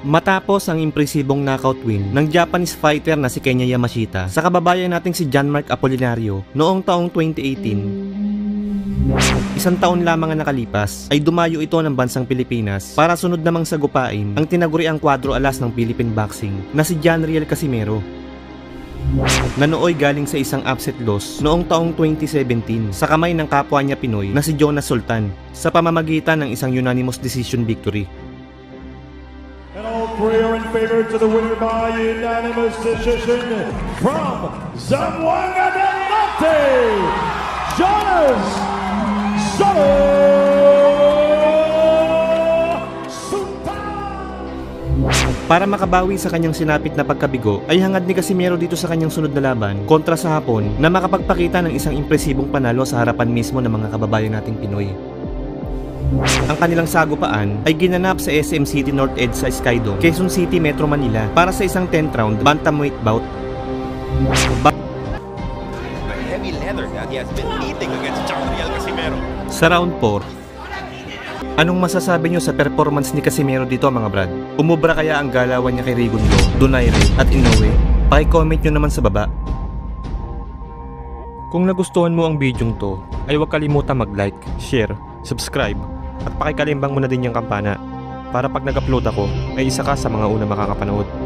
Matapos ang impresibong knockout win ng Japanese fighter na si Kenya Yamashita sa kababayan nating si John Mark Apolinario noong taong 2018, isang taon lamang ang nakalipas ay dumayo ito ng bansang Pilipinas para sunod namang sagupain ang tinaguriang kwadro alas ng Philippine boxing na si John Riel Casimero, na nooy galing sa isang upset loss noong taong 2017 sa kamay ng kapwa niya Pinoy na si Jonas Sultan sa pamamagitan ng isang unanimous decision victory. And all three are in favor to the winner by unanimous decision from Zamboanga del Norte, Jonas Sultan! Para makabawi sa kanyang sinapit na pagkabigo, ay hangad ni Casimero dito sa kanyang sunod na laban kontra sa Hapon na makapagpakita ng isang impresibong panalo sa harapan mismo ng mga kababayan nating Pinoy. Ang kanilang sagupaan ay ginanap sa SM City North Edge sa Skydome, Quezon City, Metro Manila para sa isang 10th round bantamweight bout. Heavy leather that he has been eating against John Riel Casimero. Sa round 4, anong masasabi nyo sa performance ni Casimero dito mga brad? Umubra kaya ang galawan niya kay Rigundo, Donaire at Inoue? Paki-comment nyo naman sa baba. Kung nagustuhan mo ang bidyong to, ay huwag kalimutan mag-like, share, subscribe, at pakikalimbang mo na din yung kampana para pag nag-upload ako ay isa ka sa mga una makakapanood.